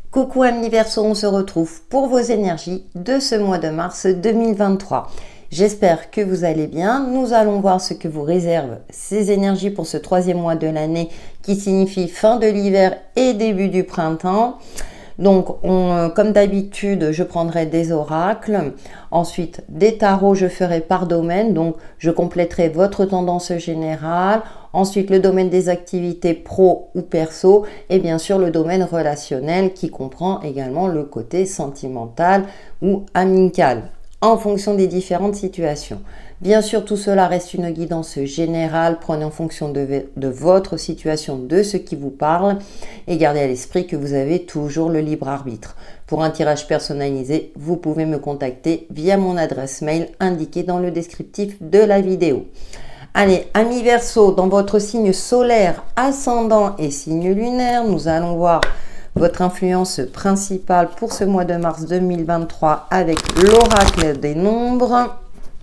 Coucou amis Verseau, on se retrouve pour vos énergies de ce mois de mars 2023. J'espère que vous allez bien. Nous allons voir ce que vous réservent ces énergies pour ce troisième mois de l'année qui signifie fin de l'hiver et début du printemps. Donc, comme d'habitude, je prendrai des oracles. Ensuite, des tarots, je ferai par domaine. Donc, je compléterai votre tendance générale. Ensuite, le domaine des activités pro ou perso. Et bien sûr, le domaine relationnel qui comprend également le côté sentimental ou amical en fonction des différentes situations. Bien sûr, tout cela reste une guidance générale. Prenez en fonction de votre situation, de ce qui vous parle et gardez à l'esprit que vous avez toujours le libre arbitre. Pour un tirage personnalisé, vous pouvez me contacter via mon adresse mail indiquée dans le descriptif de la vidéo. Allez, amis Verseau, dans votre signe solaire, ascendant et signe lunaire, nous allons voir votre influence principale pour ce mois de mars 2023 avec l'oracle des nombres.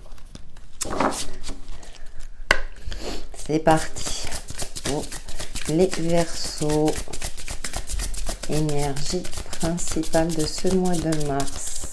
C'est parti pour les Verseaux. Énergie principale de ce mois de mars.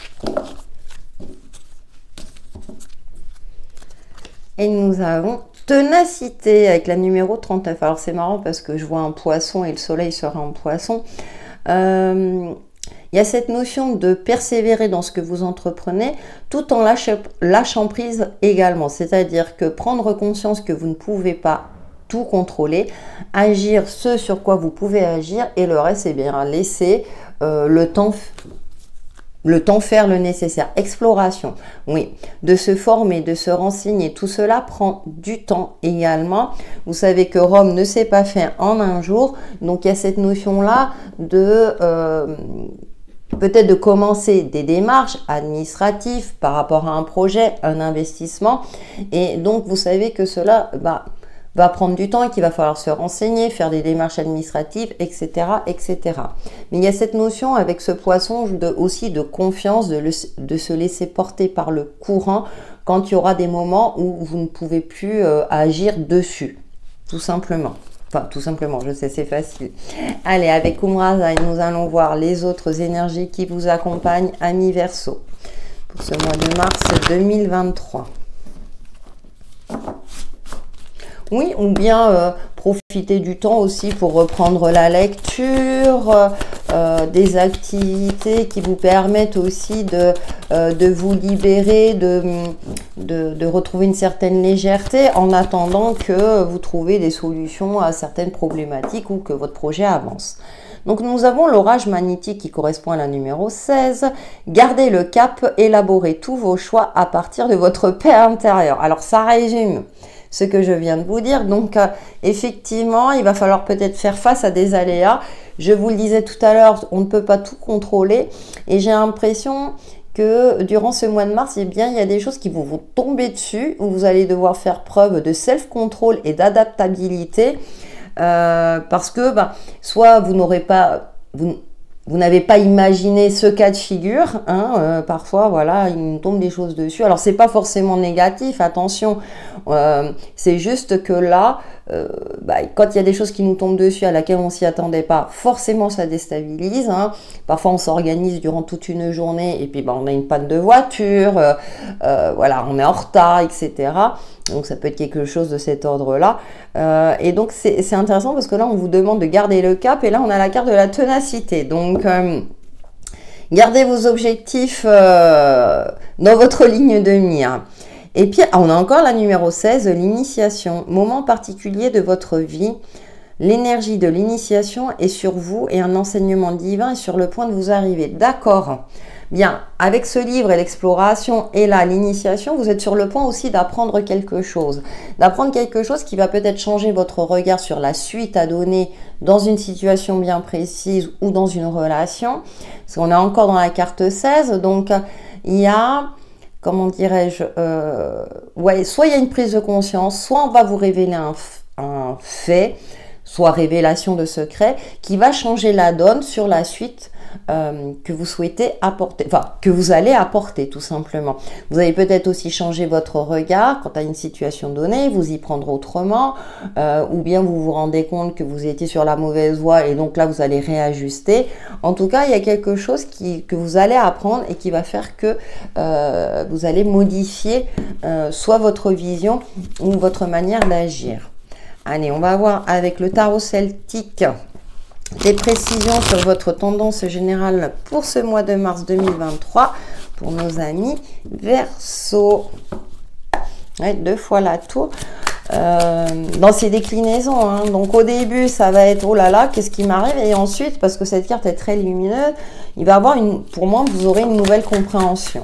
Et nous avons ténacité avec la numéro 39. Alors c'est marrant parce que je vois un poisson et le soleil sera en poisson. Il y a cette notion de persévérer dans ce que vous entreprenez tout en lâchant prise également. C'est-à-dire que prendre conscience que vous ne pouvez pas tout contrôler, agir ce sur quoi vous pouvez agir et le reste, c'est bien laisser le temps faire le nécessaire. Exploration, oui, de se former, de se renseigner, tout cela prend du temps également. Vous savez que Rome ne s'est pas fait en un jour, donc il y a cette notion-là de peut-être de commencer des démarches administratives par rapport à un projet, un investissement, et donc vous savez que cela va prendre du temps et qu'il va falloir se renseigner, faire des démarches administratives, etc., etc. Mais il y a cette notion avec ce poisson aussi de confiance, de se laisser porter par le courant quand il y aura des moments où vous ne pouvez plus agir dessus, tout simplement. Enfin, tout simplement, je sais, c'est facile. Allez, avec Umraza, nous allons voir les autres énergies qui vous accompagnent, amis Verseau, pour ce mois de mars 2023. Oui, ou bien profiter du temps aussi pour reprendre la lecture, des activités qui vous permettent aussi de vous libérer, de retrouver une certaine légèreté en attendant que vous trouviez des solutions à certaines problématiques ou que votre projet avance. Donc nous avons l'orage magnétique qui correspond à la numéro 16. Gardez le cap, élaborez tous vos choix à partir de votre paix intérieure. Alors ça résume ce que je viens de vous dire. Donc effectivement, il va falloir peut-être faire face à des aléas. Je vous le disais tout à l'heure, on ne peut pas tout contrôler et j'ai l'impression que durant ce mois de mars, eh bien, il y a des choses qui vont vous tomber dessus où vous allez devoir faire preuve de self-control et d'adaptabilité parce que soit vous n'aurez pas... Vous n'avez pas imaginé ce cas de figure, hein, parfois, voilà, il nous tombe des choses dessus. Alors, c'est pas forcément négatif, attention, c'est juste que là, quand il y a des choses qui nous tombent dessus à laquelle on s'y attendait pas, forcément, ça déstabilise. Hein. Parfois, on s'organise durant toute une journée et puis on a une panne de voiture, voilà, on est en retard, etc. Donc, ça peut être quelque chose de cet ordre-là. Et donc, c'est intéressant parce que là, on vous demande de garder le cap et là, on a la carte de la ténacité. Donc, gardez vos objectifs dans votre ligne de mire. Et puis, on a encore la numéro 16, l'initiation. Moment particulier de votre vie. L'énergie de l'initiation est sur vous et un enseignement divin est sur le point de vous arriver. D'accord. Bien, avec ce livre et l'exploration et là, l'initiation, vous êtes sur le point aussi d'apprendre quelque chose. D'apprendre quelque chose qui va peut-être changer votre regard sur la suite à donner dans une situation bien précise ou dans une relation. Parce qu'on est encore dans la carte 16, donc il y a... Comment dirais-je, ouais, soit il y a une prise de conscience, soit on va vous révéler un fait, soit révélation de secret, qui va changer la donne sur la suite que vous souhaitez apporter, enfin, que vous allez apporter tout simplement. Vous allez peut-être aussi changer votre regard quant à une situation donnée, vous y prendre autrement, ou bien vous vous rendez compte que vous étiez sur la mauvaise voie et donc là vous allez réajuster. En tout cas, il y a quelque chose que vous allez apprendre et qui va faire que vous allez modifier soit votre vision ou votre manière d'agir. Allez, on va voir avec le tarot celtique des précisions sur votre tendance générale pour ce mois de mars 2023 pour nos amis Verseau. Ouais, 2 fois la tour. Dans ses déclinaisons, hein. Donc au début ça va être oh là là, qu'est-ce qui m'arrive, et ensuite, parce que cette carte est très lumineuse, il va avoir pour moi, vous aurez une nouvelle compréhension.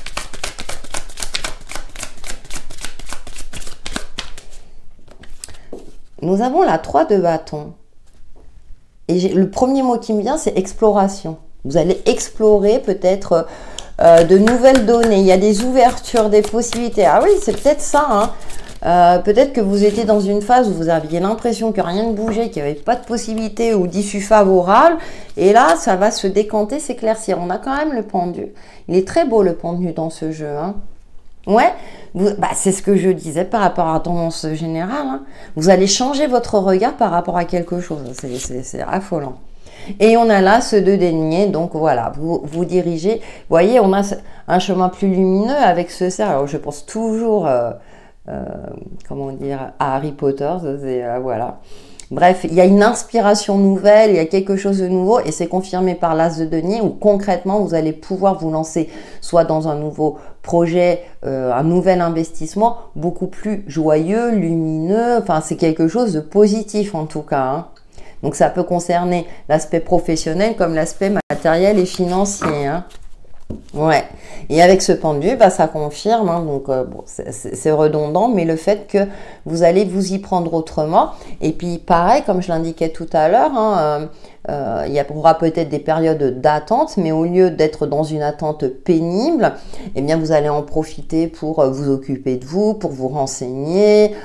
Nous avons la 3 de bâton. Et le premier mot qui me vient, c'est exploration. Vous allez explorer peut-être de nouvelles données. Il y a des ouvertures, des possibilités. Ah oui, c'est peut-être ça. Hein. Peut-être que vous étiez dans une phase où vous aviez l'impression que rien ne bougeait, qu'il n'y avait pas de possibilité ou d'issue favorable. Et là, ça va se décanter, s'éclaircir. On a quand même le pendu. Il est très beau le pendu dans ce jeu. Hein. Ouais, c'est ce que je disais par rapport à la tendance générale. Hein. Vous allez changer votre regard par rapport à quelque chose. C'est affolant. Et on a là ce 2 deniers. Donc voilà, vous dirigez. Vous voyez, on a un chemin plus lumineux avec ce cerf. Alors je pense toujours, comment dire, à Harry Potter. Voilà. Bref, il y a une inspiration nouvelle, il y a quelque chose de nouveau et c'est confirmé par l'As de denier où concrètement vous allez pouvoir vous lancer soit dans un nouveau projet, un nouvel investissement beaucoup plus joyeux, lumineux, enfin c'est quelque chose de positif en tout cas. Hein. Donc ça peut concerner l'aspect professionnel comme l'aspect matériel et financier. Hein. Ouais, et avec ce pendu, ça confirme, hein, donc bon, c'est redondant, mais le fait que vous allez vous y prendre autrement, et puis pareil, comme je l'indiquais tout à l'heure, hein, il y aura peut-être des périodes d'attente, mais au lieu d'être dans une attente pénible, eh bien vous allez en profiter pour vous occuper de vous, pour vous renseigner,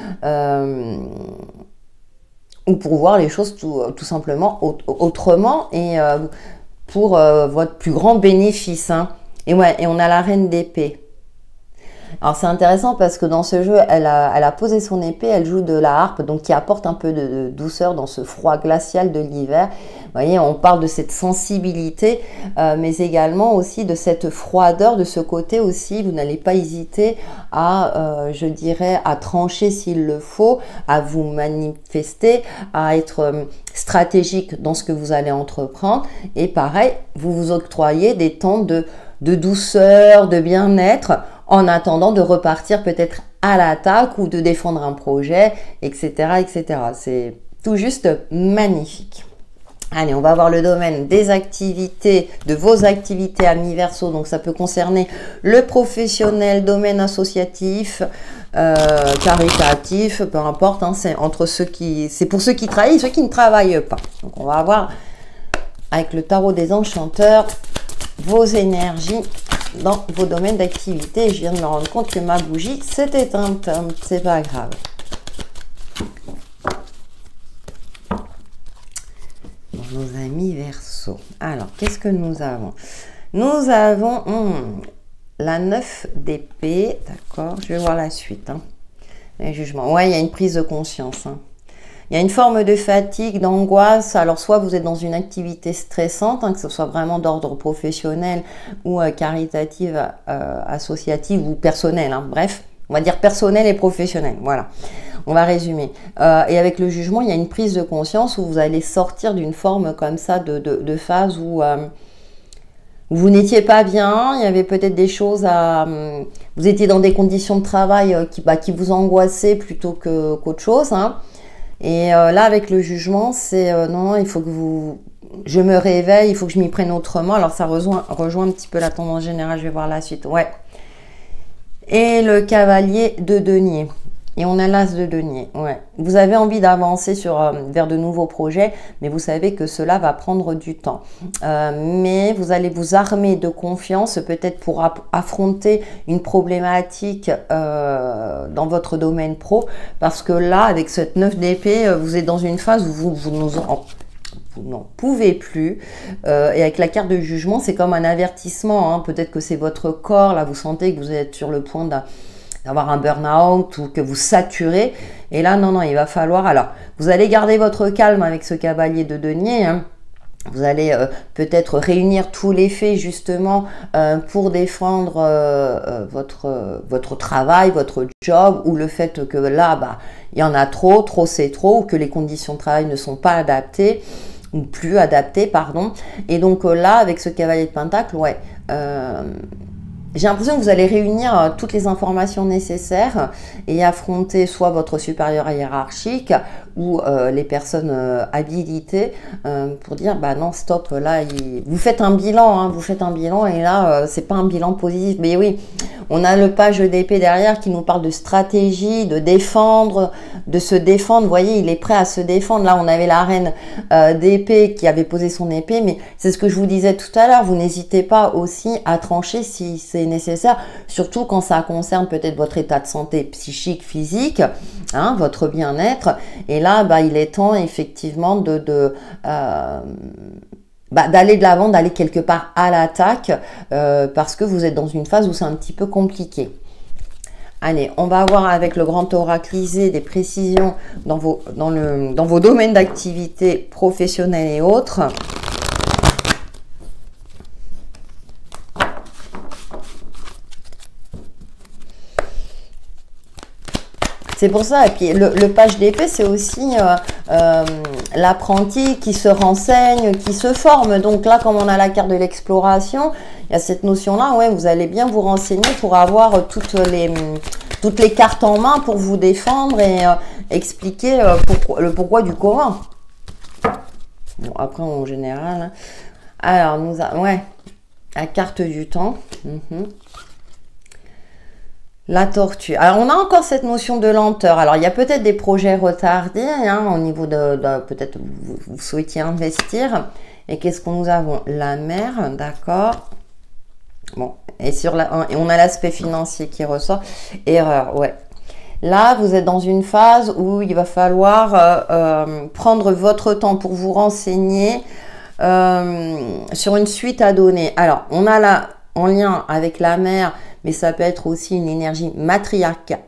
ou pour voir les choses tout simplement autrement, et pour votre plus grand bénéfice. Hein. Et ouais, et on a la reine d'épée. Alors c'est intéressant parce que dans ce jeu, elle a posé son épée, elle joue de la harpe, donc qui apporte un peu de douceur dans ce froid glacial de l'hiver. Vous voyez, on parle de cette sensibilité, mais également aussi de cette froideur, de ce côté aussi, vous n'allez pas hésiter à, je dirais, à trancher s'il le faut, à vous manifester, à être stratégique dans ce que vous allez entreprendre. Et pareil, vous vous octroyez des temps de douceur, de bien-être, en attendant de repartir peut-être à l'attaque ou de défendre un projet, etc. etc. C'est tout juste magnifique. Allez, on va voir le domaine des activités, de vos activités amis Verseau. Donc ça peut concerner le professionnel, domaine associatif, caritatif, peu importe. Hein, c'est pour ceux qui travaillent et ceux qui ne travaillent pas. Donc on va voir avec le tarot des enchanteurs vos énergies dans vos domaines d'activité. Je viens de me rendre compte que ma bougie s'est éteinte. C'est pas grave. Nos amis Verseau. Alors, qu'est-ce que nous avons? Nous avons la 9 d'épée. D'accord, je vais voir la suite. Hein. Les jugements. Ouais, il y a une prise de conscience. Hein. Il y a une forme de fatigue, d'angoisse. Alors, soit vous êtes dans une activité stressante, hein, que ce soit vraiment d'ordre professionnel ou caritative, associative ou personnelle. Hein. Bref, on va dire personnel et professionnel. Voilà, on va résumer. Et avec le jugement, il y a une prise de conscience où vous allez sortir d'une forme comme ça de phase où vous n'étiez pas bien. Il y avait peut-être des choses vous étiez dans des conditions de travail qui vous angoissaient plutôt qu'autre chose. Hein. Et là, avec le jugement, c'est non, il faut que je me réveille, il faut que je m'y prenne autrement. Alors, ça rejoint un petit peu la tendance générale, je vais voir la suite. Ouais. Et le cavalier de denier. Et on a l'as de denier. Ouais. Vous avez envie d'avancer vers de nouveaux projets, mais vous savez que cela va prendre du temps. Mais vous allez vous armer de confiance, peut-être pour affronter une problématique dans votre domaine pro. Parce que là, avec cette 9 d'épée, vous êtes dans une phase où vous n'en pouvez plus. Et avec la carte de jugement, c'est comme un avertissement. Hein. Peut-être que c'est votre corps, là, vous sentez que vous êtes sur le point d'avoir un burn-out ou que vous saturez. Et là, non, il va falloir... Alors, vous allez garder votre calme avec ce cavalier de denier, hein, Vous allez peut-être réunir tous les faits justement pour défendre votre travail, votre job, ou le fait que là, bah, il y en a trop c'est trop, ou que les conditions de travail ne sont pas adaptées, ou plus adaptées, pardon. Et donc là, avec ce cavalier de pentacle, ouais, j'ai l'impression que vous allez réunir toutes les informations nécessaires et affronter soit votre supérieur hiérarchique ou les personnes habilitées pour dire bah non stop, là vous faites un bilan, hein, vous faites un bilan, et là c'est pas un bilan positif. Mais oui, on a le page d'épée derrière qui nous parle de stratégie, de défendre, de se défendre. Vous voyez, il est prêt à se défendre. Là on avait la reine d'épée qui avait posé son épée, mais c'est ce que je vous disais tout à l'heure, vous n'hésitez pas aussi à trancher si c'est nécessaire, surtout quand ça concerne peut-être votre état de santé psychique, physique, hein, votre bien-être. Et là, bah, il est temps effectivement d'aller de l'avant, d'aller quelque part à l'attaque, parce que vous êtes dans une phase où c'est un petit peu compliqué. Allez, on va avoir avec le grand oraclisé des précisions dans vos domaines d'activité professionnels et autres. C'est pour ça, et puis le page d'épée, c'est aussi l'apprenti qui se renseigne, qui se forme. Donc là, comme on a la carte de l'exploration, il y a cette notion-là, ouais, vous allez bien vous renseigner pour avoir toutes les cartes en main pour vous défendre et expliquer le pourquoi du comment. Bon, après, en général, hein. Alors, ouais, la carte du temps. La tortue. Alors, on a encore cette notion de lenteur. Alors, il y a peut-être des projets retardés, hein, au niveau de peut-être vous souhaitiez investir. Et qu'est-ce que nous avons? La mer, d'accord. Bon, et on a l'aspect financier qui ressort. Erreur, ouais. Là, vous êtes dans une phase où il va falloir prendre votre temps pour vous renseigner sur une suite à donner. Alors, on a là, en lien avec la mer, mais ça peut être aussi une énergie matriarcale,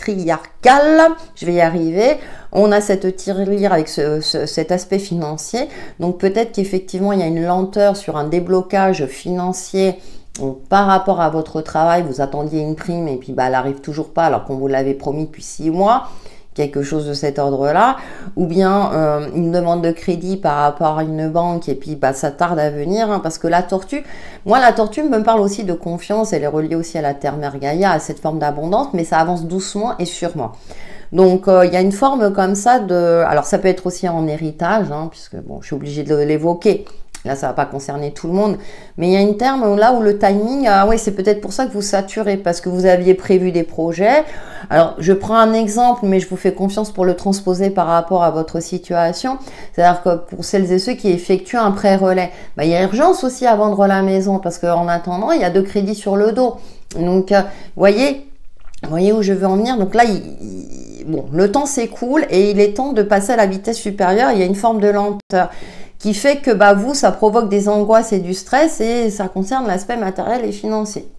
je vais y arriver. On a cette tirelire avec cet aspect financier, donc peut-être qu'effectivement il y a une lenteur sur un déblocage financier. Donc, par rapport à votre travail, vous attendiez une prime et puis bah, elle n'arrive toujours pas alors qu'on vous l'avait promis depuis 6 mois. Quelque chose de cet ordre-là, ou bien une demande de crédit par rapport à une banque et puis bah, ça tarde à venir, hein, parce que la tortue, moi la tortue me parle aussi de confiance, elle est reliée aussi à la terre-mère Gaïa, à cette forme d'abondance, mais ça avance doucement et sûrement. Donc il y a une forme comme ça de... Alors ça peut être aussi en héritage, hein, puisque bon, je suis obligée de l'évoquer. Là, ça ne va pas concerner tout le monde. Mais il y a une terme là où le timing, oui, c'est peut-être pour ça que vous saturez, parce que vous aviez prévu des projets. Alors, je prends un exemple, mais je vous fais confiance pour le transposer par rapport à votre situation. C'est-à-dire que pour celles et ceux qui effectuent un prêt relais, bah, il y a urgence aussi à vendre la maison, parce qu'en attendant, il y a 2 crédits sur le dos. Donc, voyez où je veux en venir. Donc là, bon, le temps s'écoule et il est temps de passer à la vitesse supérieure. Il y a une forme de lenteur qui fait que bah, vous, ça provoque des angoisses et du stress, et ça concerne l'aspect matériel et financier.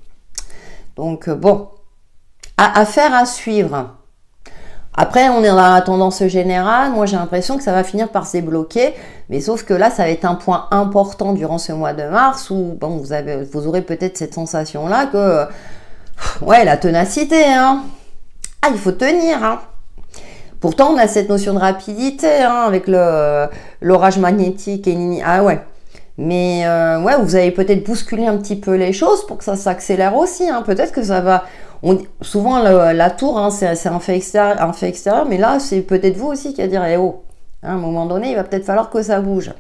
Donc bon, affaire à suivre. Après, on est dans la tendance générale. Moi, j'ai l'impression que ça va finir par se débloquer, mais sauf que là, ça va être un point important durant ce mois de mars où bon, vous aurez peut-être cette sensation-là que, ouais, la ténacité, hein. Ah, il faut tenir, hein. Pourtant, on a cette notion de rapidité, hein, avec l'orage magnétique et ah ouais. Mais ouais, vous allez peut-être bousculer un petit peu les choses pour que ça s'accélère aussi, hein. Peut-être que ça va... souvent, la tour, hein, c'est un fait extérieur, mais là, c'est peut-être vous aussi qui a dire, eh oh, à un moment donné, il va peut-être falloir que ça bouge.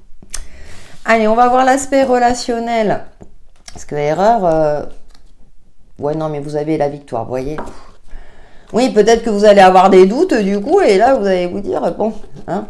Allez, on va voir l'aspect relationnel. Parce que erreur... Ouais, non, mais vous avez la victoire, vous voyez. Oui, peut-être que vous allez avoir des doutes du coup, et là, vous allez vous dire, bon, hein.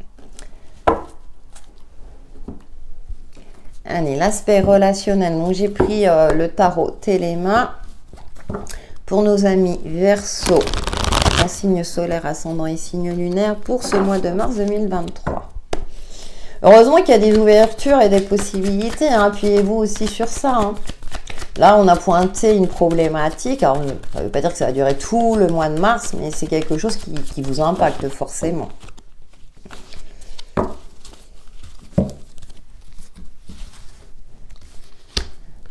Allez, l'aspect relationnel. Donc, j'ai pris le tarot Téléma pour nos amis Verseau, en signe solaire, ascendant et signe lunaire pour ce mois de mars 2023. Heureusement qu'il y a des ouvertures et des possibilités, hein. Appuyez-vous aussi sur ça, hein. Là, on a pointé une problématique. Alors, ça ne veut pas dire que ça va durer tout le mois de mars, mais c'est quelque chose qui vous impacte forcément.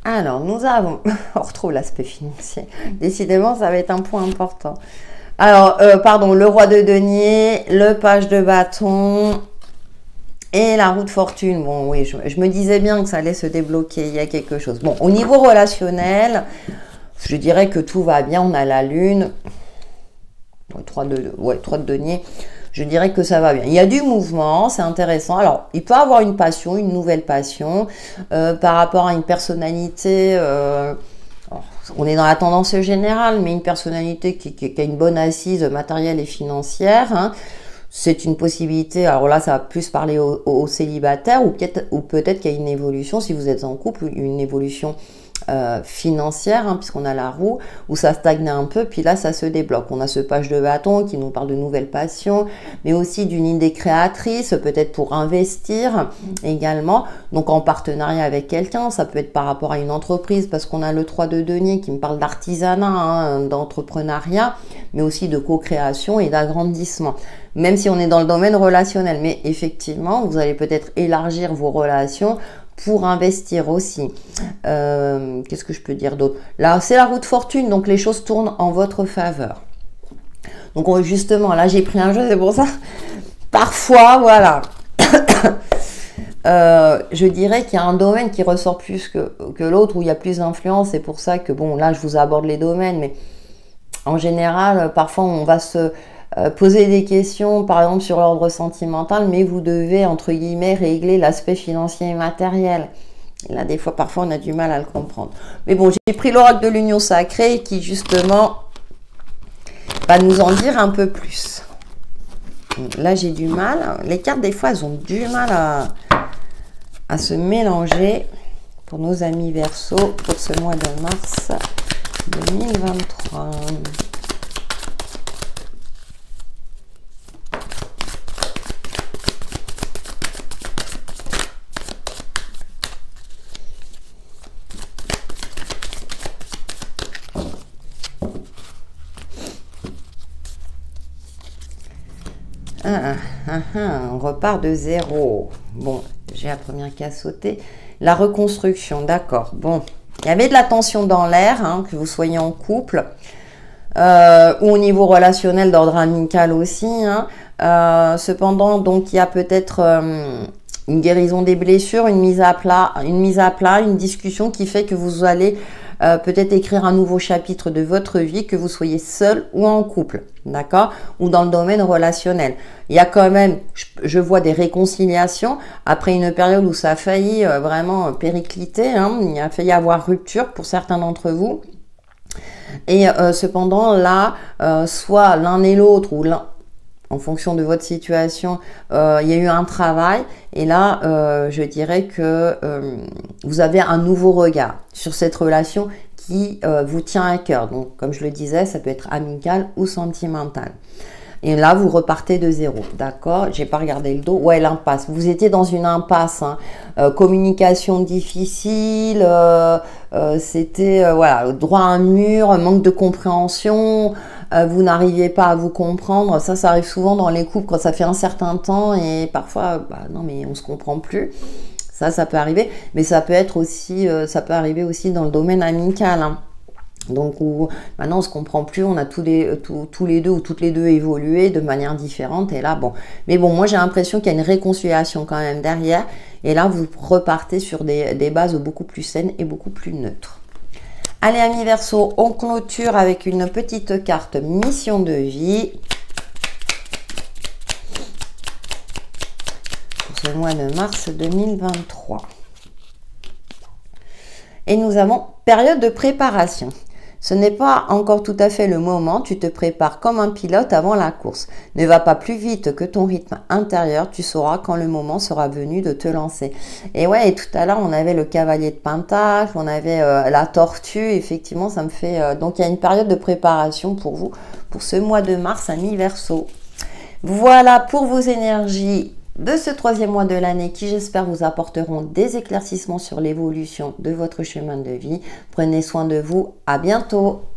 Alors, nous avons, on retrouve l'aspect financier. Décidément, ça va être un point important. Alors, pardon, le roi de denier, le page de bâton et la roue de fortune. Bon, oui, je me disais bien que ça allait se débloquer, il y a quelque chose. Bon, au niveau relationnel, je dirais que tout va bien. On a la lune, 3 de denier. Je dirais que ça va bien. Il y a du mouvement, c'est intéressant. Alors, il peut avoir une passion, une nouvelle passion par rapport à une personnalité. On est dans la tendance générale, mais une personnalité qui a une bonne assise matérielle et financière. Hein, c'est une possibilité. Alors là, ça va plus parler aux célibataires ou peut-être qu'il y a une évolution, si vous êtes en couple, une évolution financière, hein, puisqu'on a la roue, où ça stagne un peu, puis là ça se débloque. On a ce page de bâton qui nous parle de nouvelles passions, mais aussi d'une idée créatrice, peut-être pour investir également, donc en partenariat avec quelqu'un. Ça peut être par rapport à une entreprise, parce qu'on a le 3 de denier qui me parle d'artisanat, hein, d'entrepreneuriat, mais aussi de co-création et d'agrandissement, même si on est dans le domaine relationnel. Mais effectivement, vous allez peut-être élargir vos relations pour investir aussi. Qu'est-ce que je peux dire d'autre? Là, c'est la roue de fortune, donc les choses tournent en votre faveur. Donc justement, là, j'ai pris un jeu, c'est pour ça. Parfois, voilà. Je dirais qu'il y a un domaine qui ressort plus que l'autre, où il y a plus d'influence. C'est pour ça que, bon, là, je vous aborde les domaines, mais en général, parfois, on va se poser des questions, par exemple, sur l'ordre sentimental, mais vous devez, entre guillemets, régler l'aspect financier et matériel. Et là, des fois, parfois, on a du mal à le comprendre. Mais bon, j'ai pris l'oracle de l'union sacrée qui, justement, va nous en dire un peu plus. Là, j'ai du mal. Les cartes, des fois, elles ont du mal à se mélanger pour nos amis Verseau pour ce mois de mars 2023. On repart de zéro. Bon, j'ai la première qui a sauté. La reconstruction, d'accord. Bon, il y avait de la tension dans l'air, hein, que vous soyez en couple ou au niveau relationnel d'ordre amical aussi. Hein. Cependant, donc, il y a peut-être une guérison des blessures, une mise à plat, une discussion qui fait que vous allez peut-être écrire un nouveau chapitre de votre vie, que vous soyez seul ou en couple, d'accord, ou dans le domaine relationnel. Il y a quand même, je vois des réconciliations après une période où ça a failli vraiment péricliter, hein, il a failli avoir rupture pour certains d'entre vous. Et cependant là, soit l'un et l'autre ou l'un, en fonction de votre situation, il y a eu un travail et là, je dirais que vous avez un nouveau regard sur cette relation qui vous tient à cœur. Donc, comme je le disais, ça peut être amical ou sentimental. Et là, vous repartez de zéro, d'accord? J'ai pas regardé le dos. Ouais, l'impasse. Vous étiez dans une impasse, hein. Communication difficile, c'était voilà, droit à un mur, manque de compréhension. Vous n'arriviez pas à vous comprendre. Ça arrive souvent dans les couples quand ça fait un certain temps et parfois, bah, non mais on se comprend plus. Ça peut arriver, mais ça peut être aussi, ça peut arriver aussi dans le domaine amical. Hein. Donc où maintenant on se comprend plus, on a tous les deux ou toutes les deux évolué de manière différente et là bon. Mais bon, moi j'ai l'impression qu'il y a une réconciliation quand même derrière et là vous repartez sur des bases beaucoup plus saines et beaucoup plus neutres. Allez amis Verseau, on clôture avec une petite carte mission de vie. Pour ce mois de mars 2023. Et nous avons période de préparation. Ce n'est pas encore tout à fait le moment, tu te prépares comme un pilote avant la course. Ne va pas plus vite que ton rythme intérieur, tu sauras quand le moment sera venu de te lancer. Et ouais, et tout à l'heure, on avait le cavalier de Pentacle, on avait la tortue, effectivement, ça me fait... donc, il y a une période de préparation pour vous, pour ce mois de mars, amis Verseau. Voilà pour vos énergies de ce troisième mois de l'année qui, j'espère, vous apporteront des éclaircissements sur l'évolution de votre chemin de vie. Prenez soin de vous. À bientôt.